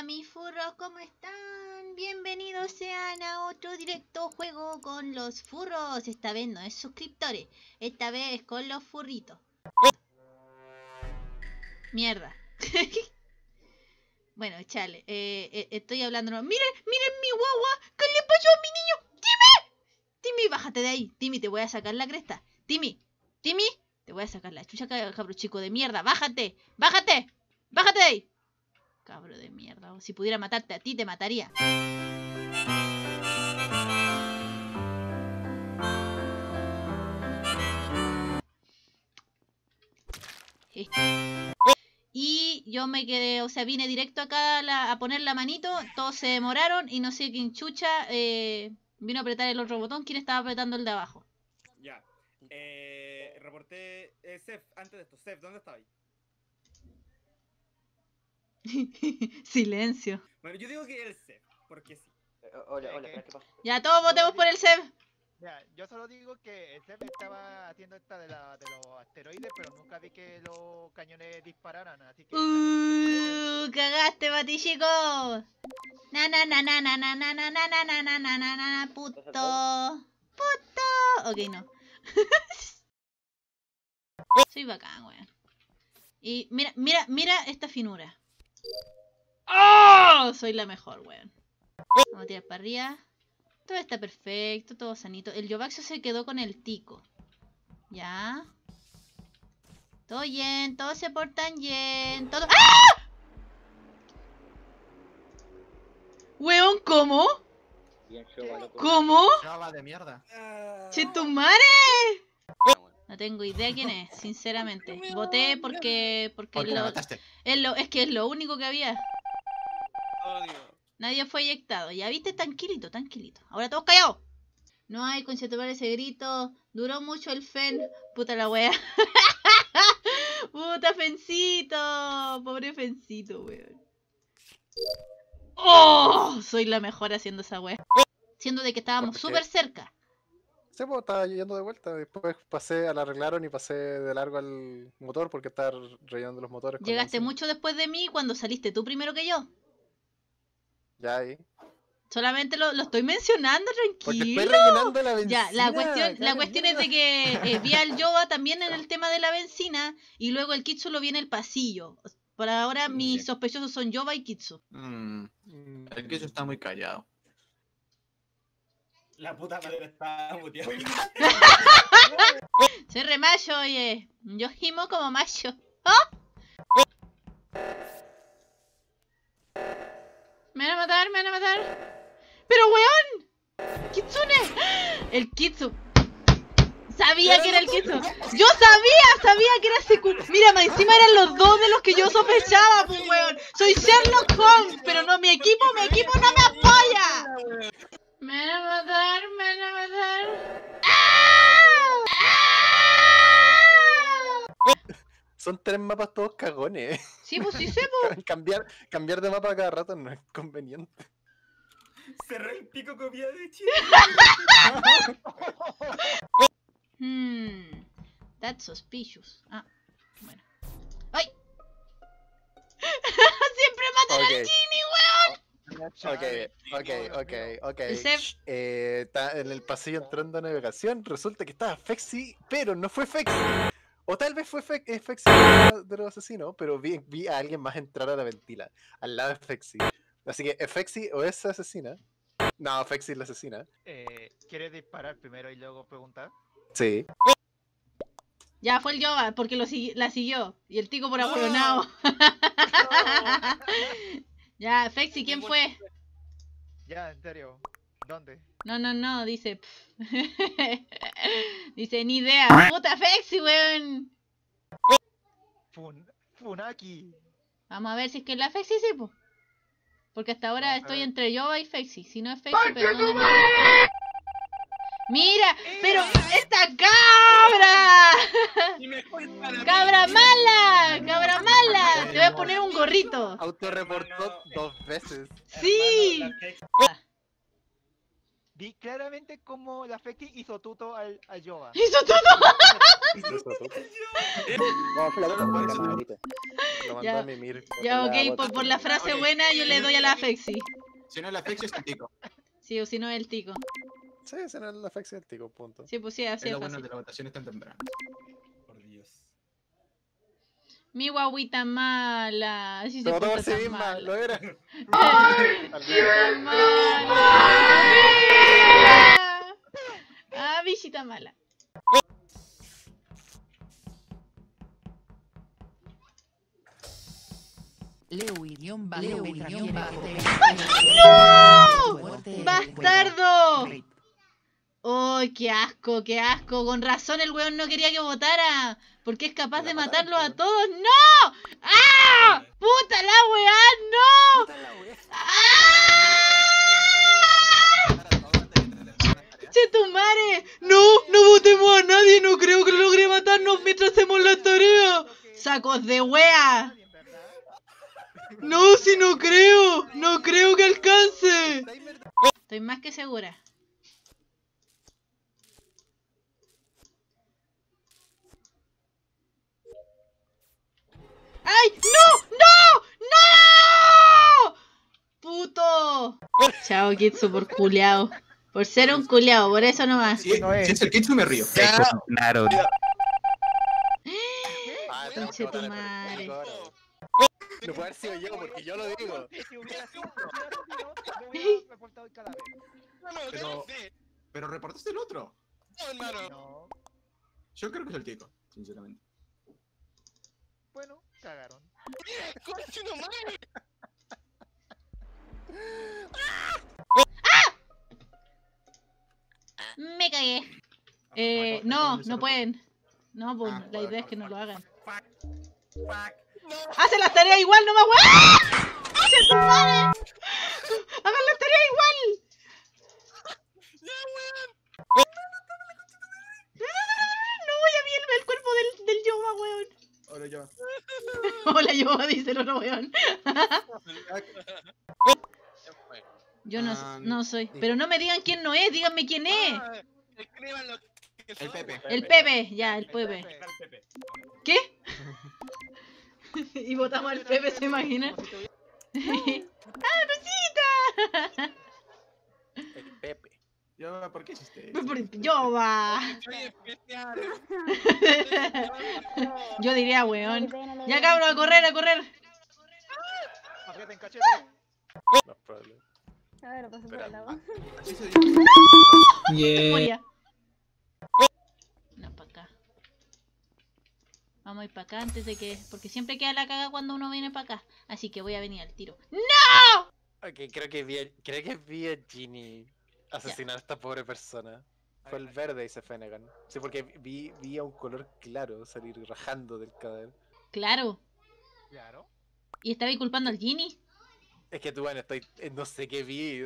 Hola mis furros, ¿cómo están? Bienvenidos sean a otro directo juego con los furros. Esta vez no es suscriptores, esta vez es con los furritos. Mierda. Bueno, chale, estoy hablando. Miren mi guagua, ¿qué le pasó a mi niño? Timmy, bájate de ahí. Timmy, te voy a sacar la cresta. Timmy, te voy a sacar la chucha, cabro chico de mierda. Bájate de ahí. Cabro de mierda, si pudiera matarte a ti, te mataría. Y yo me quedé, o sea, vine directo acá a poner la manito, todos se demoraron y no sé quién chucha vino a apretar el otro botón. ¿Quién estaba apretando el de abajo? Ya. Reporté Sef, antes de esto. Sef, ¿dónde estabas? Silencio. Bueno, yo digo que el Sef, porque sí. Hola, ¿qué pasa? Ya, todos votemos por el Seb. Mira, yo solo digo que el Seb estaba haciendo esta de los asteroides, pero nunca vi que los cañones dispararan, así que... Cagaste, batichico. Puto. Ok, no. Soy bacán, weón. Y mira esta finura. ¡Oh! Soy la mejor, weón. Vamos a tirar para arriba. Todo está perfecto, todo sanito. El Yovaxio se quedó con el tico. Ya. Todo bien, todos se portan bien. Todo... ¡Ah! Weón, ¿cómo? ¿Cómo? Chava de mierda. ¡Chetumare! No tengo idea quién es, sinceramente. Voté porque es que es lo único que había. Odio. Nadie fue eyectado. Ya viste, tranquilito. Ahora todos callados. No hay, conchetumare, ese grito. Duró mucho el fen. Puta la wea. Puta Fencito. Pobre Fencito, weón. ¡Oh! Soy la mejor haciendo esa wea. Siendo de que estábamos súper cerca. Sí, pues estaba yendo de vuelta. Después la arreglaron y pasé de largo al motor porque estaba rellenando los motores. Llegaste mucho después de mí cuando saliste tú primero que yo. Ya ahí. Solamente lo estoy mencionando, Porque tranquilo. estoy rellenando la benzina. Ya, la cuestión es de que vi al Yoba también en el tema de la benzina y luego el Kitsu lo vi en el pasillo. Por ahora mis sospechosos son Yoba y Kitsu. El queso está muy callado. La puta madre está muteada. Soy re macho, oye. Yo gimo como macho. ¿Oh? Me van a matar. ¡Pero weón! ¡Kitsune! ¡El Kitsu! Sabía que era el Kitsu. Yo sabía que era Seku. Mira, más encima eran los dos de los que yo sospechaba, pues weón. Soy Sherlock Holmes, pero no, mi equipo no me apoya. Me van a matar. Son 3 mapas todos cagones. Sí, pues sí sé, pues. Cambiar de mapa cada rato no es conveniente. Cerré el pico copiado de Chile. That's suspicious. Ah, bueno. ¡Ay! Siempre matan al Jimmy, weón. Ok. El Seb. Está en el pasillo entrando a navegación. Resulta que estaba Fexi, pero no fue Fexi. O tal vez fue Fexi de los asesinos, pero vi a alguien más entrar a la ventila, al lado de Fexi. Así que Fexi o es asesina. No, Fexi es la asesina. ¿Quieres disparar primero y luego preguntar? Sí. Ya fue el Yoba, porque la siguió. Y el tico por ahueonado. Ya, Fexi, ¿quién fue? Ya, en serio. ¿Dónde? No, dice. Dice, ni idea. Puta Fexi, weón. Funaki. Vamos a ver si es que es la Fexi, sí, pues. Porque hasta ahora Vamos a estoy ver. entre Yoba y Fexi. Si no es Fexi, perdóname. ¡Mira! ¡Pero esta cabra! ¡Cabra mala! Te voy a poner un gorrito. Autorreportó 2 veces. ¡Sí! Vi claramente cómo la Fexi hizo tuto al Yoba. ¡Hizo todo! Lo mandó Ya. a mimir. Ya, ok, por la frase buena yo le doy a la Fexi. Si no es la Fexi, es el tico. Sí, o si no el tico. Sí, ese no es la Fexi del tico, punto. Sí, pues sí, así Es es lo bueno fácil. de la votación tan temprana. Por Dios. Mi guaguita mala. Sí se Se votó por porta sí tan misma, mala. lo era. Tan mala. Ah, visita mala. ¡Bastardo! ¡Ay, qué asco, qué asco! Con razón el weón no quería que votara. Porque es capaz de matarlos a todos. ¡No! ¡Ah! ¡Puta la weá! ¡No! ¡Ah! ¡Chetumare! ¡No! ¡No votemos a nadie! ¡No creo que logre matarnos mientras hacemos la tarea! ¡Sacos de wea! ¡No, si no creo! ¡No creo que alcance! Estoy más que segura. ¡Ay! ¡No! ¡No! ¡No! ¡Puto! Chao, Kitsu, por culiao. Por ser un culiao, por eso nomás. Si, No es. si es el Kitsu, me río. Claro. Ah, tenemos que votar por el tico ahora. No puede haber sido yo, porque yo lo digo. Si hubiera sido, no hubiera reportado el cadáver. Pero reportaste el otro. No. Yo creo que es el tico, sinceramente. Bueno, cagaron. Me cagué. No, no pueden. No, pues la idea es que no lo hagan. ¡Hacen las tareas igual, no me weón! ¡Hacen tu madre! ¡Hagan las tareas igual! No, ya vi el cuerpo del Yoba, weón. Ahora ya. Hola, Yoba, dice el otro weón. Yo no soy. Pero no me digan quién no es, díganme quién es. El Pepe. El Pepe, ya, el Pepe. Está el Pepe. ¿Qué? Y votamos al Pepe, ¿se imaginan? ¡Ah, Rosita! El Pepe. Yo, ¿por qué hiciste eso? Yoba. Yo diría, weón. Ya, cabrón, a correr, a correr. Aprieten cachete. No problema. A ver, paso por el agua. Así se dice. Moría. No, para acá. Vamos a ir para acá antes de que... Porque siempre queda la caga cuando uno viene para acá. Así que voy a venir al tiro. ¡No! Ok, creo que vi a Ginny asesinar a esta pobre persona. Fue el verde y se fue Negan. Sí, porque vi a un color claro salir rajando del cadáver. Claro. Claro. ¿Y estaba culpando al Ginny? Es que tú, bueno, estoy... no sé qué vi.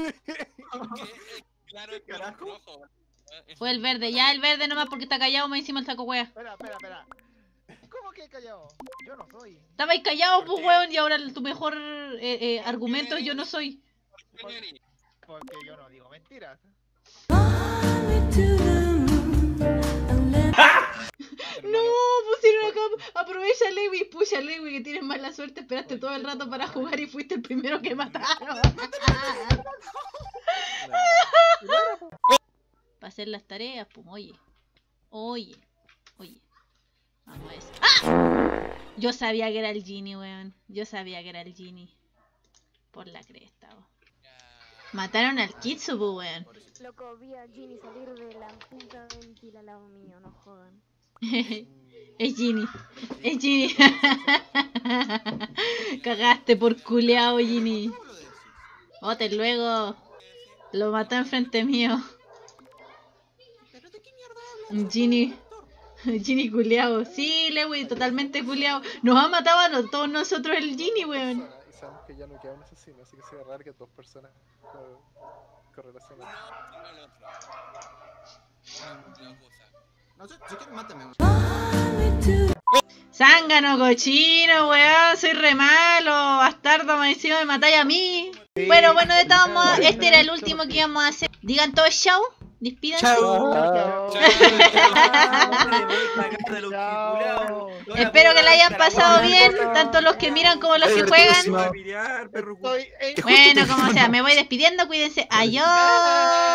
Claro, es que era rojo. Fue el verde. Ya el verde nomás porque está callado me encima el saco wea. Espera. ¿Cómo que callado? Yo no soy. Estabais callado, ¿Por pues qué? weón, y ahora tu mejor argumento es yo no soy. Porque yo no digo mentiras. No, pusieron acá. Aprovecha Lewy, pucha Lewy, que tienes mala suerte. Esperaste todo el rato para jugar y fuiste el primero que mataron. Para hacer las tareas, pues, oye. Vamos a eso. ¡Ah! Yo sabía que era el Ginny, weón. Yo sabía que era el Ginny. Por la cresta, weón. Mataron al Kitsu, pues, weón. Loco, vi a Ginny salir de la puta ventila al lado mío, no jodan. Es Ginny. Es Ginny. Cagaste por culeado, Ginny. Vote luego. Lo mató enfrente mío. Ginny. Ginny culeado. Sí, Lewy, totalmente culeado. Nos ha matado a todos nosotros el Ginny, weón. Y sabemos que ya no queda un asesino, así que sería raro que dos personas correlacionadas. No sé, si quieres, mátame. Zángano, cochino, weón. Soy re malo. Bastardo, me encima me matáis a mí. Bueno, de todos modos, este era el último que íbamos a hacer. Digan todo chau, despídanse. Chao. Espero que la hayan pasado bien, tanto los que miran como los que juegan. Estoy en Bueno, como sea, me voy despidiendo, cuídense. Adiós.